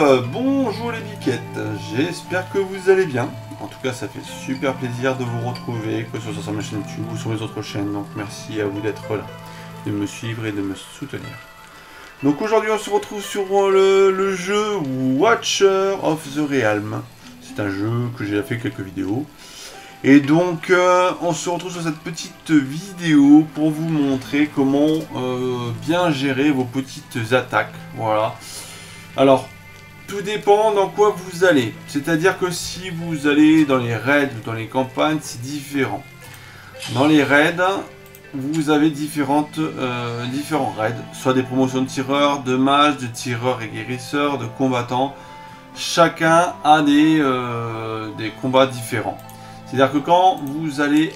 bonjour les biquettes, j'espère que vous allez bien. En tout cas, ça fait super plaisir de vous retrouver, que ce soit sur ma chaîne YouTube ou sur les autres chaînes. Donc merci à vous d'être là, de me suivre et de me soutenir. Donc aujourd'hui, on se retrouve sur le jeu Watcher of the Realm. C'est un jeu que j'ai fait quelques vidéos. Et donc, on se retrouve sur cette petite vidéo pour vous montrer comment bien gérer vos petites attaques. Voilà. Alors, tout dépend dans quoi vous allez. C'est-à-dire que si vous allez dans les raids ou dans les campagnes, c'est différent. Dans les raids, vous avez différents raids. Soit des promotions de tireurs, de mages, de tireurs et guérisseurs, de combattants. Chacun a des combats différents. C'est-à-dire que quand vous allez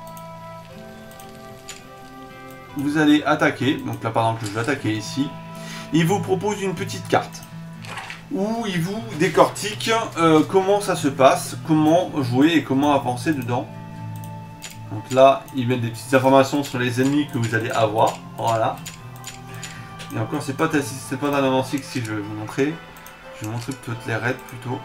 attaquer, donc là par exemple je vais attaquer ici, il vous propose une petite carte où il vous décortique comment ça se passe, comment jouer et comment avancer dedans. Donc là, il met des petites informations sur les ennemis que vous allez avoir, voilà. Et encore, c'est pas un avancé que si je vais vous montrer. Je vais vous montrer peut-être les raids plutôt.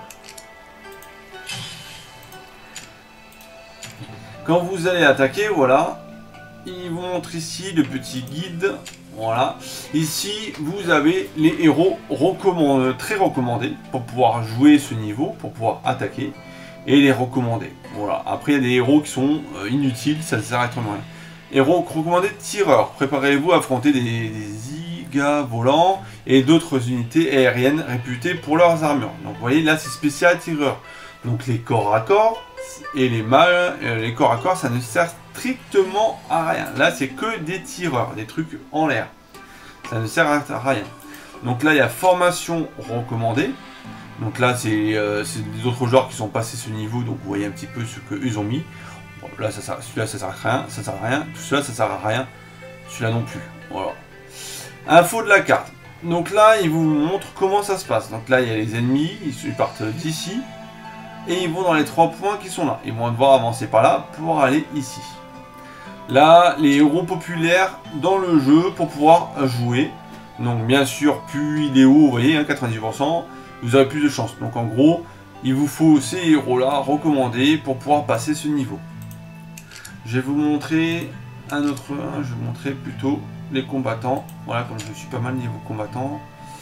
Quand vous allez attaquer, voilà, il vous montre ici le petit guide. Voilà, ici vous avez les héros très recommandés pour pouvoir jouer ce niveau, pour pouvoir attaquer et les recommander. Voilà, après il y a des héros qui sont inutiles, ça ne sert à rien. Héros recommandés tireurs, préparez-vous à affronter des zigas volants et d'autres unités aériennes réputées pour leurs armures. Donc vous voyez là c'est spécial tireur. Donc les corps à corps et les corps à corps ça ne sert strictement à rien. Là c'est que des tireurs, des trucs en l'air. Ça ne sert à rien. Donc là il y a formation recommandée. Donc là c'est des autres joueurs qui sont passés ce niveau. Donc vous voyez un petit peu ce qu'ils ont mis. Bon, là celui-là ça sert à rien, ça sert à rien. Tout cela ça sert à rien. Celui-là non plus. Voilà. Info de la carte. Donc là il vous montre comment ça se passe. Donc là il y a les ennemis, ils partent d'ici. Et ils vont dans les 3 points qui sont là. Ils vont devoir avancer par là pour aller ici. Là, les héros populaires dans le jeu pour pouvoir jouer. Donc bien sûr, plus il est haut, vous voyez, hein, 90%, vous avez plus de chance. Donc en gros, il vous faut ces héros-là recommandés pour pouvoir passer ce niveau. Je vais vous montrer un autre. Je vais vous montrer plutôt les combattants. Voilà, comme je suis pas mal niveau combattant.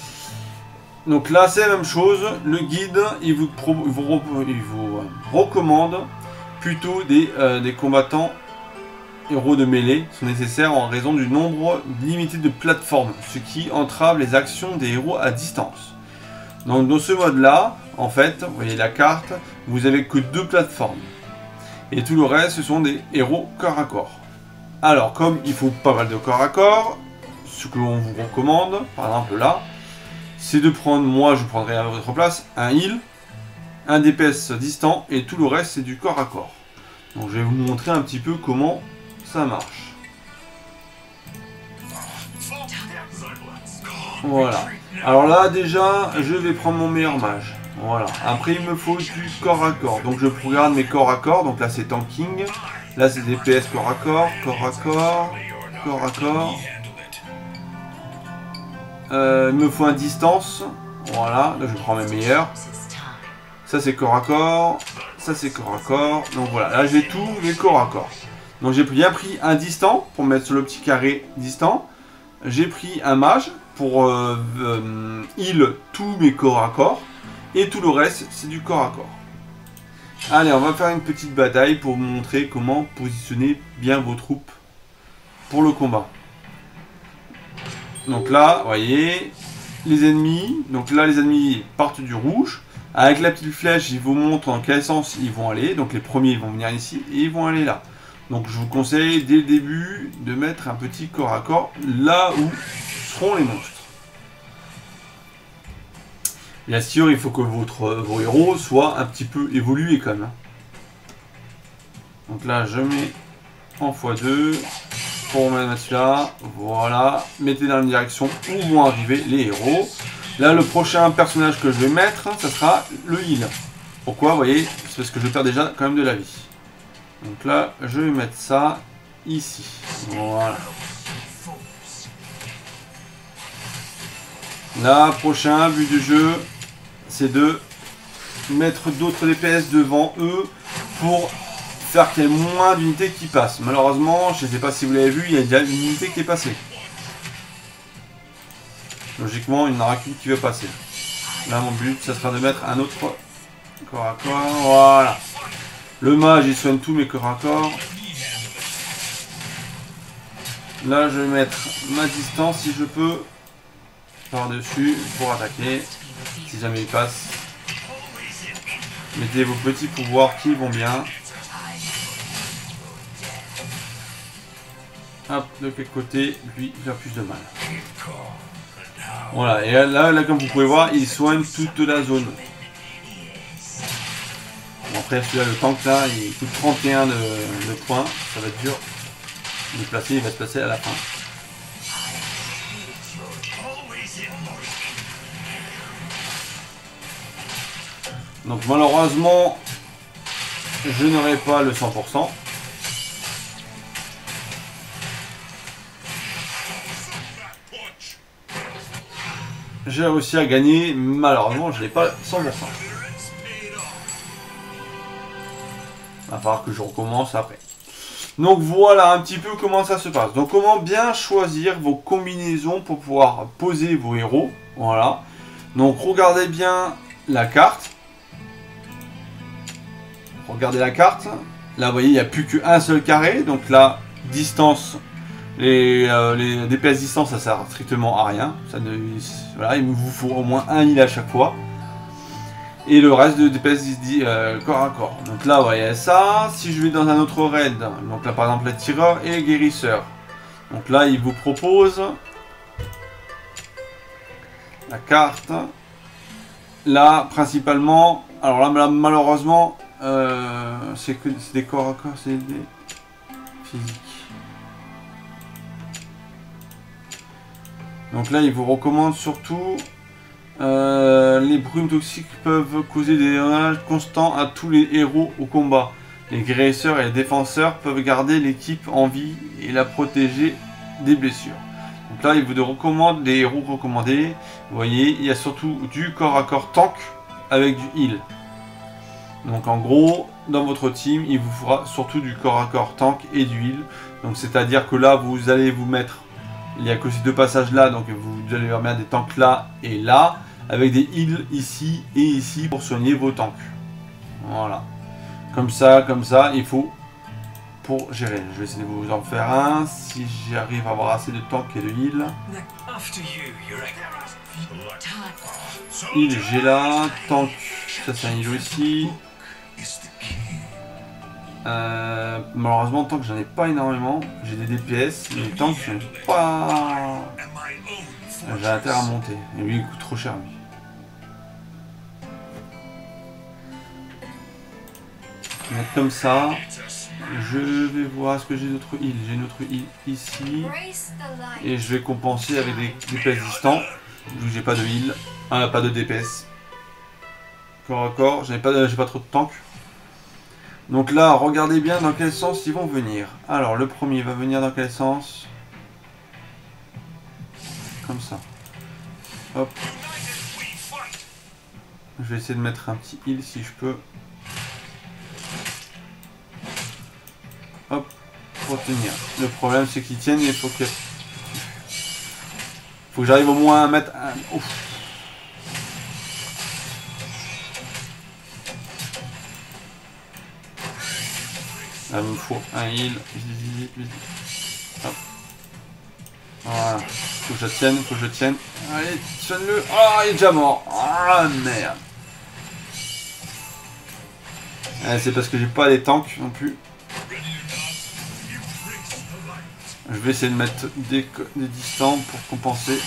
Donc là c'est la même chose, le guide il vous recommande plutôt des combattants héros de mêlée sont nécessaires en raison du nombre limité de plateformes, ce qui entrave les actions des héros à distance. Donc dans ce mode là, en fait, vous voyez la carte, vous avez que 2 plateformes. Et tout le reste ce sont des héros corps à corps. Alors comme il faut pas mal de corps à corps, ce que l'on vous recommande, par exemple là, c'est de prendre, moi je prendrai à votre place, un heal, un DPS distant et tout le reste c'est du corps à corps. Donc je vais vous montrer un petit peu comment ça marche. Voilà. Alors là déjà je vais prendre mon meilleur mage. Voilà. Après il me faut du corps à corps. Donc je regarde mes corps à corps. Donc là c'est tanking. Là c'est DPS corps à corps, corps à corps, corps à corps. Il me faut un distance, voilà, là je prends mes meilleurs. Ça c'est corps à corps, ça c'est corps à corps. Donc voilà, là j'ai tous les corps à corps. Donc j'ai bien pris un distant pour mettre sur le petit carré distant. J'ai pris un mage pour heal tous mes corps à corps. Et tout le reste c'est du corps à corps. Allez, on va faire une petite bataille pour vous montrer comment positionner bien vos troupes pour le combat. Donc là, vous voyez, les ennemis. Donc là, les ennemis partent du rouge. Avec la petite flèche, ils vous montrent dans quel sens ils vont aller. Donc les premiers ils vont venir ici et ils vont aller là. Donc je vous conseille dès le début de mettre un petit corps à corps là où seront les monstres. Bien sûr, il faut que vos héros soient un petit peu évolués quand même. Donc là, je mets en x2. Pour mettre celui-là, voilà, mettez dans la direction où vont arriver les héros. Là, le prochain personnage que je vais mettre, ça sera le heal. Pourquoi? Vous voyez, c'est parce que je perds déjà quand même de la vie. Donc là, je vais mettre ça ici. Voilà. Là, prochain but du jeu, c'est de mettre d'autres DPS devant eux pour faire qu'il y ait moins d'unités qui passent. Malheureusement, je ne sais pas si vous l'avez vu, il y a déjà une unité qui est passée. Logiquement, il n'y en aura qu'une qui va passer. Là, mon but, ça sera de mettre un autre corps à corps. Voilà. Le mage, il soigne tous mes corps à corps. Là, je vais mettre ma distance, si je peux, par-dessus pour attaquer. Si jamais il passe. Mettez vos petits pouvoirs qui vont bien. Hop, de quel côté, lui, il a plus de mal. Voilà, et là, comme vous pouvez voir, il soigne toute la zone. Bon, après, celui-là, le tank, là, il coûte 31 de points. Ça va être dur de le placer, il va se placer à la fin. Donc, malheureusement, je n'aurai pas le 100%. J'ai réussi à gagner, malheureusement je n'ai pas 100%. Il va falloir que je recommence après. Donc voilà un petit peu comment ça se passe. Donc comment bien choisir vos combinaisons pour pouvoir poser vos héros. Voilà. Donc regardez bien la carte. Regardez la carte. Là vous voyez il n'y a plus qu'un seul carré. Donc là, distance. Les DPS distance, ça sert strictement à rien. Ça ne, voilà, il vous faut au moins un heal à chaque fois. Et le reste de DPS corps à corps. Donc là, vous voyez ça. Si je vais dans un autre raid, donc là par exemple les tireurs et les guérisseurs. Donc là, il vous propose la carte. Là, principalement, alors là malheureusement, c'est des corps à corps, c'est des physiques. Donc là, il vous recommande surtout les brumes toxiques peuvent causer des dommages constants à tous les héros au combat. Les guérisseurs et les défenseurs peuvent garder l'équipe en vie et la protéger des blessures. Donc là, il vous recommande les héros recommandés. Vous voyez, il y a surtout du corps à corps tank avec du heal. Donc en gros, dans votre team, il vous fera surtout du corps à corps tank et du heal. Donc c'est-à-dire que là, vous allez vous mettre... Il n'y a que ces deux passages là, donc vous allez remettre des tanks là et là, avec des heals ici et ici pour soigner vos tanks. Voilà. Comme ça, il faut pour gérer. Je vais essayer de vous en faire un, si j'arrive à avoir assez de tanks et de heal. Heal, j'ai là, tank, ça c'est un heal aussi. Malheureusement, tant que j'en ai pas énormément, j'ai des DPS, mais tant que je n'ai pas... J'ai intérêt à monter. Et lui, il coûte trop cher, lui. Je vais mettre comme ça. Je vais voir, est-ce que j'ai d'autres heals? J'ai une autre heal ici. Et je vais compenser avec des DPS distants. Vu que j'ai pas de heal. Pas de DPS. Corps à corps, j'ai pas trop de tank. Donc là, regardez bien dans quel sens ils vont venir. Alors, le premier va venir dans quel sens? Comme ça. Hop. Je vais essayer de mettre un petit heal si je peux. Hop. Pour tenir. Le problème, c'est qu'ils tiennent et il faut que... Faut que j'arrive au moins à mettre un... Ouf. Là, il me faut un heal. Hop. Voilà. Faut que je tienne, Allez, sonne-le. Ah, il est déjà mort. Ah, merde. C'est parce que j'ai pas les tanks non plus. Je vais essayer de mettre des distants pour compenser.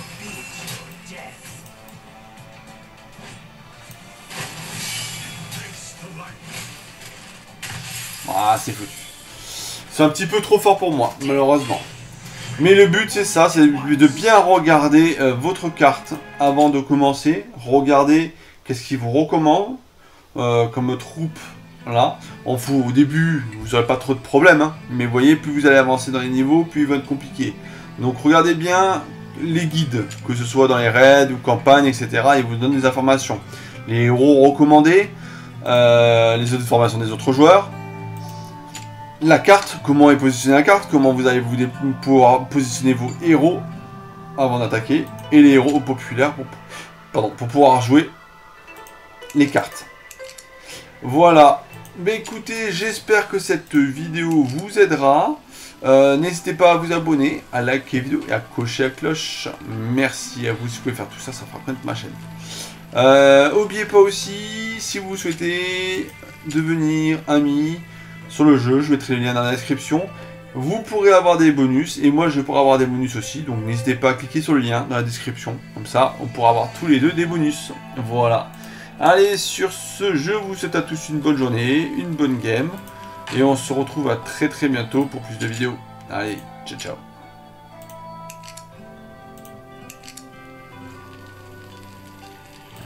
Ah, c'est foutu. C'est un petit peu trop fort pour moi, malheureusement. Mais le but, c'est ça, c'est de bien regarder votre carte avant de commencer. Regardez qu'est-ce qu'il vous recommande comme troupe. Voilà. Au début, vous n'aurez pas trop de problèmes. Hein, mais vous voyez, plus vous allez avancer dans les niveaux, plus il va être compliqué. Donc regardez bien les guides, que ce soit dans les raids ou campagnes, etc. Ils vous donnent des informations. Les héros recommandés, les autres formations des autres joueurs, la carte, comment est positionnée la carte, comment vous allez pouvoir positionner vos héros avant d'attaquer, et les héros populaires pour pouvoir jouer les cartes. Voilà. Mais écoutez, j'espère que cette vidéo vous aidera. N'hésitez pas à vous abonner, à liker la vidéo et à cocher la cloche. Merci à vous. Si vous pouvez faire tout ça, ça fera connaître ma chaîne. N'oubliez pas aussi, si vous souhaitez devenir ami sur le jeu, je mettrai le lien dans la description. Vous pourrez avoir des bonus et moi je pourrai avoir des bonus aussi. Donc n'hésitez pas à cliquer sur le lien dans la description. Comme ça, on pourra avoir tous les deux des bonus. Voilà. Allez, sur ce, je vous souhaite à tous une bonne journée, une bonne game. Et on se retrouve à très bientôt pour plus de vidéos. Allez, ciao ciao.